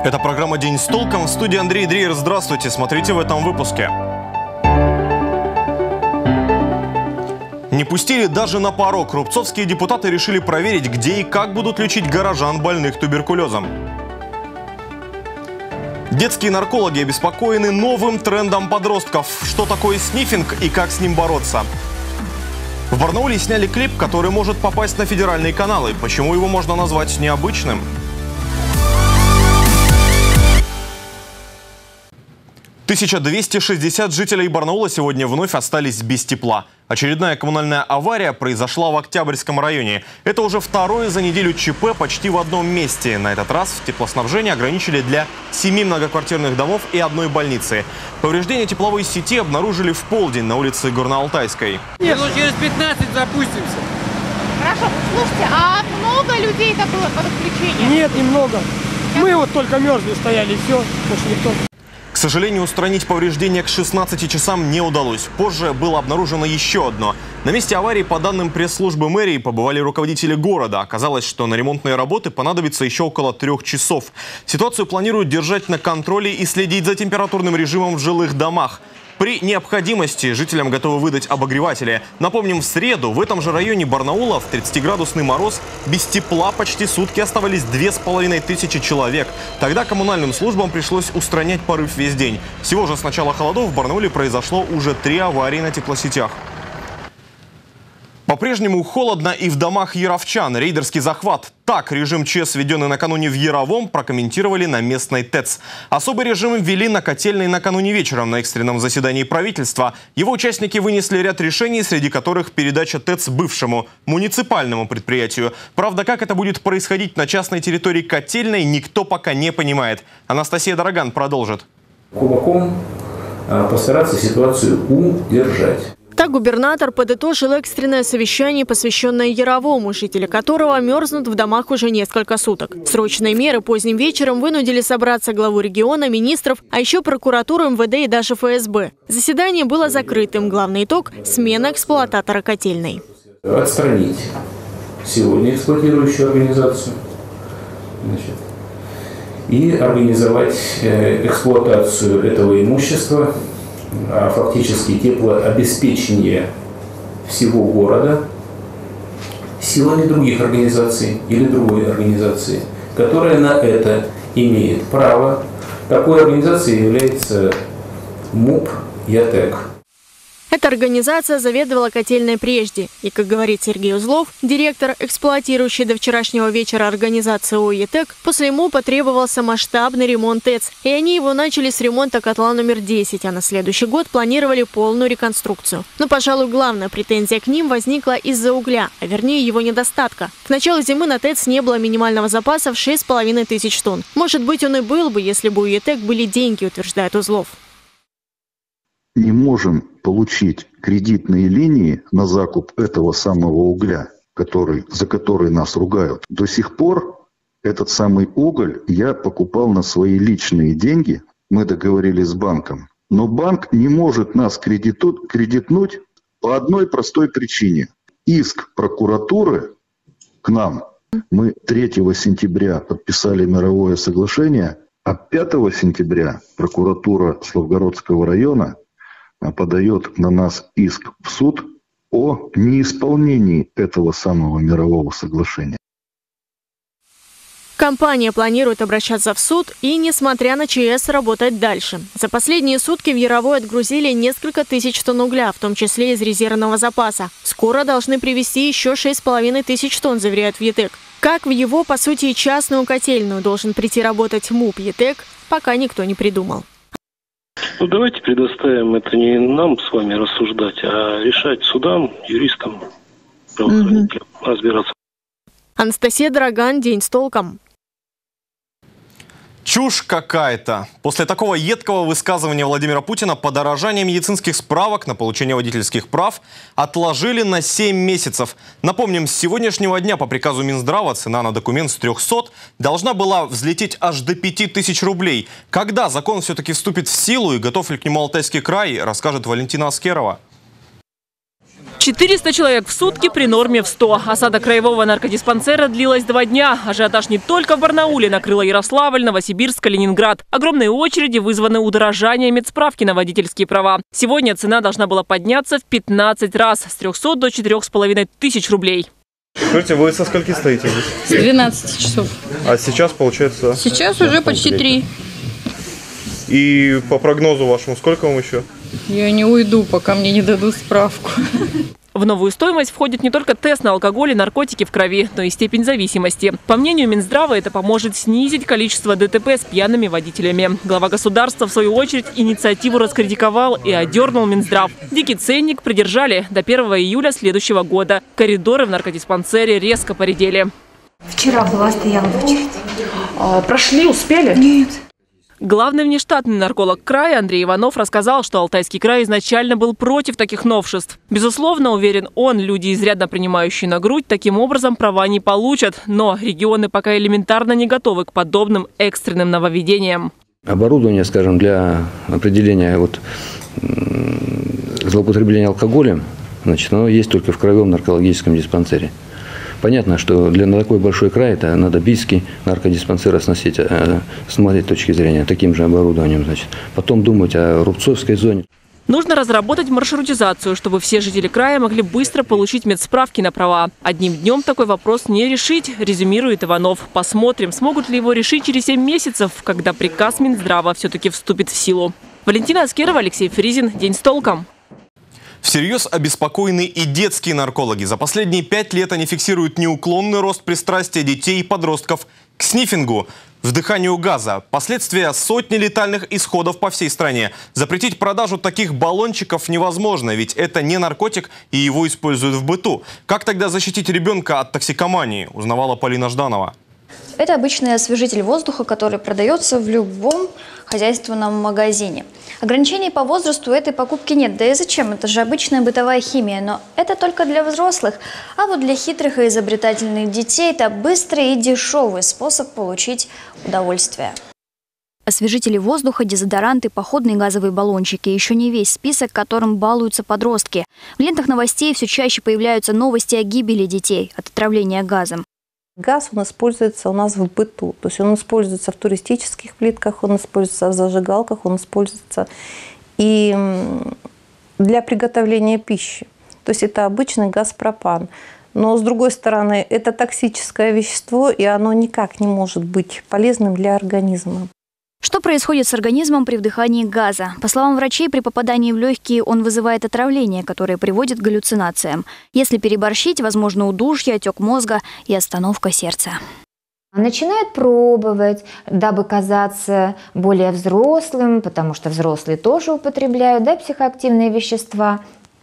Это программа «День с толком». В студии Андрей Дреер. Здравствуйте. Смотрите в этом выпуске. Не пустили даже на порог. Рубцовские депутаты решили проверить, где и как будут лечить горожан, больных туберкулезом. Детские наркологи обеспокоены новым трендом подростков. Что такое снифинг и как с ним бороться? В Барнауле сняли клип, который может попасть на федеральные каналы. Почему его можно назвать необычным? – 1260 жителей Барнаула сегодня вновь остались без тепла. Очередная коммунальная авария произошла в Октябрьском районе. Это уже второе за неделю ЧП почти в одном месте. На этот раз теплоснабжение ограничили для 7 многоквартирных домов и одной больницы. Повреждения тепловой сети обнаружили в полдень на улице Горно-Алтайской. Нет, ну через 15 запустимся. Хорошо. Слушайте, а много людей-то было под отключением? Нет, немного. Мы вот только мерзли стояли, и все. Больше никто. К сожалению, устранить повреждения к 16 часам не удалось. Позже было обнаружено еще одно. На месте аварии, по данным пресс-службы мэрии, побывали руководители города. Оказалось, что на ремонтные работы понадобится еще около 3 часов. Ситуацию планируют держать на контроле и следить за температурным режимом в жилых домах. При необходимости жителям готовы выдать обогреватели. Напомним, в среду в этом же районе Барнаула в 30-градусный мороз без тепла почти сутки оставались 2500 человек. Тогда коммунальным службам пришлось устранять порыв весь день. Всего же с начала холодов в Барнауле произошло уже 3 аварии на теплосетях. По-прежнему холодно и в домах яровчан. Рейдерский захват. Так режим ЧС, введенный накануне в Яровом, прокомментировали на местной ТЭЦ. Особый режим ввели на Котельной накануне вечером на экстренном заседании правительства. Его участники вынесли ряд решений, среди которых передача ТЭЦ бывшему муниципальному предприятию. Правда, как это будет происходить на частной территории Котельной, никто пока не понимает. Анастасия Дороган продолжит. Кулаком постараться ситуацию удержать. Так губернатор подытожил экстренное совещание, посвященное Яровому, жители которого мерзнут в домах уже несколько суток. Срочные меры поздним вечером вынудили собраться главу региона, министров, а еще прокуратуру, МВД и даже ФСБ. Заседание было закрытым. Главный итог – смена эксплуататора котельной. Отстранить сегодня эксплуатирующую организацию и организовать эксплуатацию этого имущества, фактически теплообеспечение всего города силами других организаций или другой организации, которая на это имеет право. Такой организацией является МУП «ЯТЭК». Эта организация заведовала котельной прежде. И, как говорит Сергей Узлов, директор, эксплуатирующий до вчерашнего вечера организации ООО «ЯТЭК», после ему потребовался масштабный ремонт ТЭЦ. И они его начали с ремонта котла номер 10, а на следующий год планировали полную реконструкцию. Но, пожалуй, главная претензия к ним возникла из-за угля, а вернее его недостатка. К началу зимы на ТЭЦ не было минимального запаса в 6500 тонн. Может быть, он и был бы, если бы у ЯТЭК были деньги, утверждает Узлов. Не можем получить кредитные линии на закуп этого самого угля, за который нас ругают. До сих пор этот самый уголь я покупал на свои личные деньги. Мы договорились с банком. Но банк не может нас кредитнуть по одной простой причине. Иск прокуратуры к нам. Мы 3 сентября подписали мировое соглашение, а 5 сентября прокуратура Славгородского района подает на нас иск в суд о неисполнении этого самого мирового соглашения. Компания планирует обращаться в суд и, несмотря на ЧС, работать дальше. За последние сутки в Яровой отгрузили несколько тысяч тонн угля, в том числе из резервного запаса. Скоро должны привезти еще 6500 тонн, заверяют в ЯТЭК. Как в его, по сути, частную котельную должен прийти работать МУП ЯТЭК, пока никто не придумал. Ну, давайте предоставим это не нам с вами рассуждать, а решать судам, юристам, правоохранителям, разбираться. Анастасия Дороган, «День с толком». Чушь какая-то. После такого едкого высказывания Владимира Путина подорожание медицинских справок на получение водительских прав отложили на 7 месяцев. Напомним, с сегодняшнего дня по приказу Минздрава цена на документ с 300 должна была взлететь аж до 5000 рублей. Когда закон все-таки вступит в силу и готов ли к нему Алтайский край, расскажет Валентина Аскерова. 400 человек в сутки при норме в 100. Осада краевого наркодиспансера длилась 2 дня. Ажиотаж не только в Барнауле, накрыла Ярославль, Новосибирск, Калининград. Огромные очереди вызваны удорожанием медсправки на водительские права. Сегодня цена должна была подняться в 15 раз, с 300 до 4,5 тысяч рублей. Скажите, вы со скольки стоите здесь? С 12 часов. А сейчас получается? Сейчас уже почти 3. И по прогнозу вашему, сколько вам еще? Я не уйду, пока мне не дадут справку. В новую стоимость входит не только тест на алкоголь и наркотики в крови, но и степень зависимости. По мнению Минздрава, это поможет снизить количество ДТП с пьяными водителями. Глава государства, в свою очередь, инициативу раскритиковал и одернул Минздрав. Дикий ценник придержали до 1 июля следующего года. Коридоры в наркодиспансере резко поредели. Вчера стояла в очереди. Прошли, успели? Нет. Главный внештатный нарколог края Андрей Иванов рассказал, что Алтайский край изначально был против таких новшеств. Безусловно, уверен он, люди, изрядно принимающие на грудь, таким образом права не получат. Но регионы пока элементарно не готовы к подобным экстренным нововведениям. Оборудование, скажем, для определения злоупотребления алкоголем, оно есть только в краевом наркологическом диспансере. Понятно, что для такой большой край это надо Бийский наркодиспансер оснастить, смотреть с точки зрения таким же оборудованием. Потом думать о Рубцовской зоне. Нужно разработать маршрутизацию, чтобы все жители края могли быстро получить медсправки на права. Одним днем такой вопрос не решить, резюмирует Иванов. Посмотрим, смогут ли его решить через 7 месяцев, когда приказ Минздрава все-таки вступит в силу. Валентина Аскерова, Алексей Фризин. День с толком. Всерьез обеспокоены и детские наркологи. За последние 5 лет они фиксируют неуклонный рост пристрастия детей и подростков к снифингу, вдыханию газа. Последствия сотни летальных исходов по всей стране. Запретить продажу таких баллончиков невозможно, ведь это не наркотик и его используют в быту. Как тогда защитить ребенка от токсикомании, узнавала Полина Жданова. Это обычный освежитель воздуха, который продается в любом хозяйственном магазине. Ограничений по возрасту этой покупки нет. Да и зачем? Это же обычная бытовая химия. Но это только для взрослых. А вот для хитрых и изобретательных детей это быстрый и дешевый способ получить удовольствие. Освежители воздуха, дезодоранты, походные газовые баллончики – еще не весь список, которым балуются подростки. В лентах новостей все чаще появляются новости о гибели детей от отравления газом. Газ, он используется у нас в быту. То есть он используется в туристических плитках, он используется в зажигалках, он используется и для приготовления пищи. То есть это обычный газ пропан. Но, с другой стороны, это токсическое вещество, и оно никак не может быть полезным для организма. Что происходит с организмом при вдыхании газа? По словам врачей, при попадании в легкие он вызывает отравление, которое приводит к галлюцинациям. Если переборщить, возможно удушье, отек мозга и остановка сердца. Начинают пробовать, дабы казаться более взрослым, потому что взрослые тоже употребляют психоактивные вещества.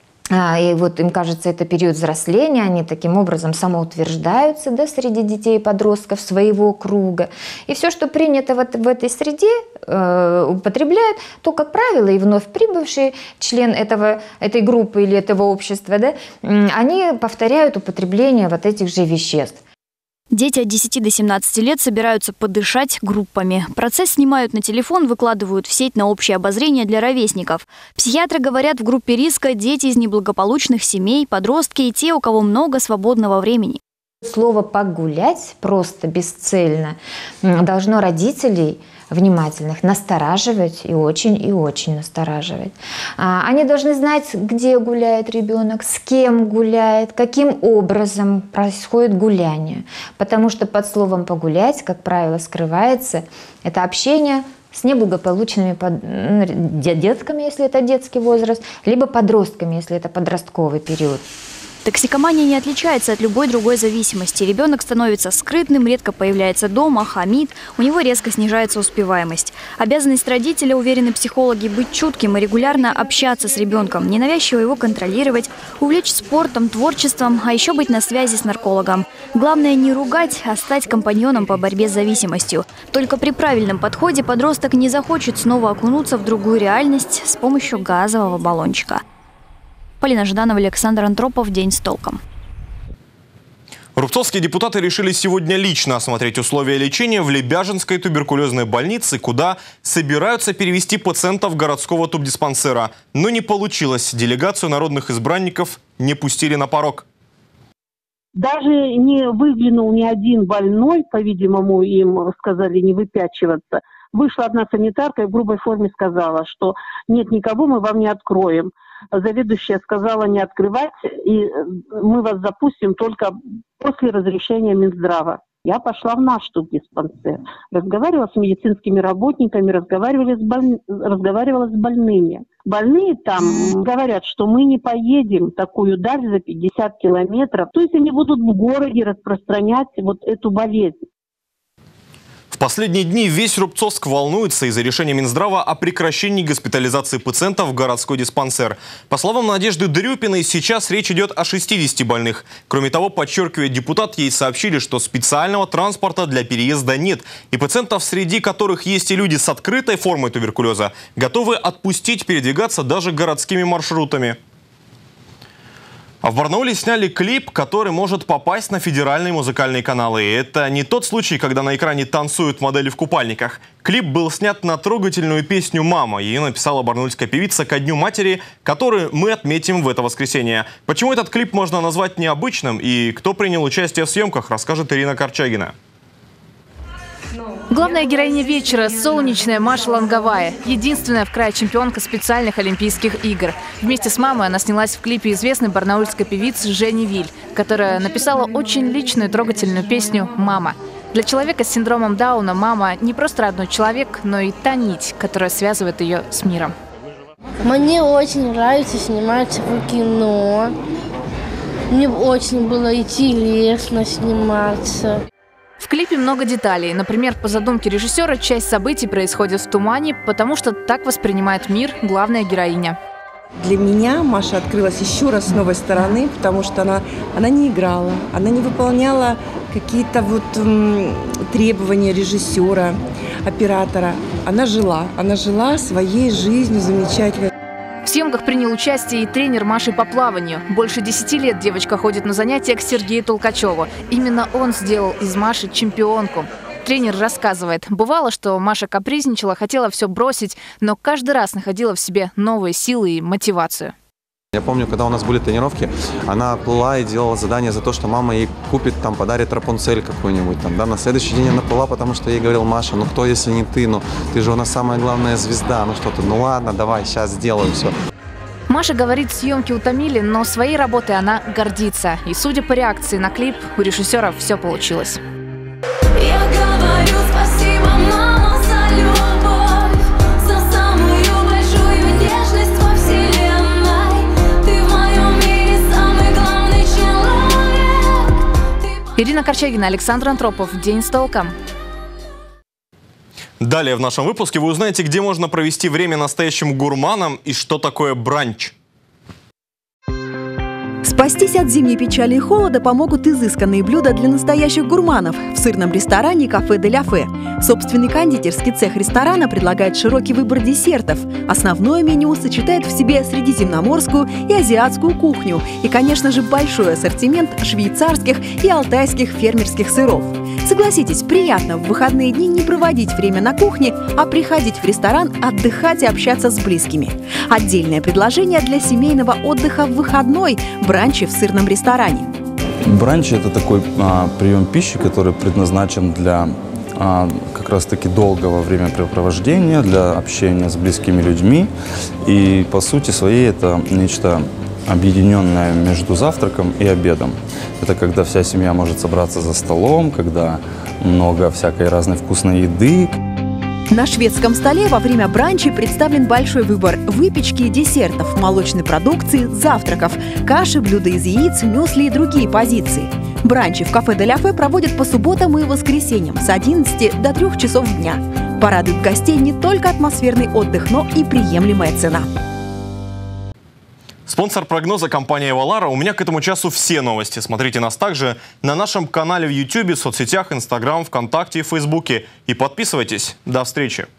И вот им кажется, это период взросления, они таким образом самоутверждаются среди детей и подростков своего круга. И все, что принято в этой среде, употребляют, то, как правило, и вновь прибывший член этой группы или этого общества, они повторяют употребление вот этих же веществ. Дети от 10 до 17 лет собираются подышать группами. Процесс снимают на телефон, выкладывают в сеть на общее обозрение для ровесников. Психиатры говорят, в группе риска дети из неблагополучных семей, подростки и те, у кого много свободного времени. Слово «погулять» просто бесцельно должно родителей внимательных настораживать и очень настораживать. Они должны знать, где гуляет ребенок, с кем гуляет, каким образом происходит гуляние. Потому что под словом «погулять», как правило, скрывается это общение с неблагополучными детками, если это детский возраст, либо подростками, если это подростковый период. Токсикомания не отличается от любой другой зависимости. Ребенок становится скрытным, редко появляется дома, хамит, у него резко снижается успеваемость. Обязанность родителя, уверены психологи, быть чутким и регулярно общаться с ребенком, ненавязчиво его контролировать, увлечь спортом, творчеством, а еще быть на связи с наркологом. Главное не ругать, а стать компаньоном по борьбе с зависимостью. Только при правильном подходе подросток не захочет снова окунуться в другую реальность с помощью газового баллончика. Полина Жданова, Александр Антропов. День с толком. Рубцовские депутаты решили сегодня лично осмотреть условия лечения в Лебяжинской туберкулезной больнице, куда собираются перевести пациентов городского тубдиспансера. Но не получилось. Делегацию народных избранников не пустили на порог. Даже не выглянул ни один больной, по-видимому, им сказали не выпячиваться. Вышла одна санитарка и в грубой форме сказала, что нет, никого мы вам не откроем. Заведующая сказала не открывать, и мы вас запустим только после разрешения Минздрава. Я пошла в наш тубдиспансер, разговаривала с медицинскими работниками, разговаривала с больными. Больные там говорят, что мы не поедем такую даль за 50 километров, то есть они будут в городе распространять вот эту болезнь. В последние дни весь Рубцовск волнуется из-за решения Минздрава о прекращении госпитализации пациентов в городской диспансер. По словам Надежды Дрюпиной, сейчас речь идет о 60 больных. Кроме того, подчеркивает депутат, ей сообщили, что специального транспорта для переезда нет. И пациентов, среди которых есть и люди с открытой формой туберкулеза, готовы отпустить передвигаться даже городскими маршрутами. А в Барнауле сняли клип, который может попасть на федеральные музыкальные каналы. И это не тот случай, когда на экране танцуют модели в купальниках. Клип был снят на трогательную песню «Мама». Ее написала барнаульская певица ко Дню матери, который мы отметим в это воскресенье. Почему этот клип можно назвать необычным и кто принял участие в съемках, расскажет Ирина Корчагина. Главная героиня вечера – солнечная Маша Лонговая. Единственная в крае чемпионка специальных Олимпийских игр. Вместе с мамой она снялась в клипе известной барнаульской певицы Жени Виль, которая написала очень личную трогательную песню «Мама». Для человека с синдромом Дауна мама не просто родной человек, но и та нить, которая связывает ее с миром. Мне очень нравится сниматься в кино. Мне очень было интересно сниматься. В клипе много деталей. Например, по задумке режиссера, часть событий происходит в тумане, потому что так воспринимает мир главная героиня. Для меня Маша открылась еще раз с новой стороны, потому что она не играла, она не выполняла какие-то требования режиссера, оператора. Она жила своей жизнью замечательной. В съемках принял участие и тренер Маши по плаванию. Больше 10 лет девочка ходит на занятия к Сергею Толкачеву. Именно он сделал из Маши чемпионку. Тренер рассказывает, бывало, что Маша капризничала, хотела все бросить, но каждый раз находила в себе новые силы и мотивацию. Я помню, когда у нас были тренировки, она плыла и делала задание за то, что мама ей купит, подарит Рапунцель какую-нибудь. На следующий день она плыла, потому что ей говорил: Маша, ну кто, если не ты? Ну ты же у нас самая главная звезда. Ну что ты, ну ладно, давай, сейчас сделаю все. Маша говорит, съемки утомили, но своей работой она гордится. И судя по реакции на клип, у режиссера все получилось. Я говорю спасибо, мама, за любовь, за самую большую нежность во вселенной. Ты в моем мире самый главный человек. Ирина Корчагина, Александр Антропов. День с толком. Далее в нашем выпуске вы узнаете, где можно провести время настоящим гурманом и что такое бранч. Спастись от зимней печали и холода помогут изысканные блюда для настоящих гурманов в сырном ресторане «Кафе де ля Фе». Собственный кондитерский цех ресторана предлагает широкий выбор десертов. Основное меню сочетает в себе средиземноморскую и азиатскую кухню и, конечно же, большой ассортимент швейцарских и алтайских фермерских сыров. Согласитесь, приятно в выходные дни не проводить время на кухне, а приходить в ресторан, отдыхать и общаться с близкими. Отдельное предложение для семейного отдыха в выходной – бранчи в сырном ресторане. Бранч – это такой прием пищи, который предназначен для как раз-таки долгого времяпрепровождения, для общения с близкими людьми. И по сути своей это нечто объединенное между завтраком и обедом. Это когда вся семья может собраться за столом, когда много всякой разной вкусной еды. На шведском столе во время бранча представлен большой выбор выпечки и десертов, молочной продукции, завтраков, каши, блюда из яиц, мюсли и другие позиции. Бранчи в кафе де ля Фе проводят по субботам и воскресеньям с 11 до 3 часов дня. Порадует гостей не только атмосферный отдых, но и приемлемая цена. Спонсор прогноза — компания «Эвалара». У меня к этому часу все новости. Смотрите нас также на нашем канале в YouTube, соцсетях, Instagram, ВКонтакте и Фейсбуке. И подписывайтесь. До встречи.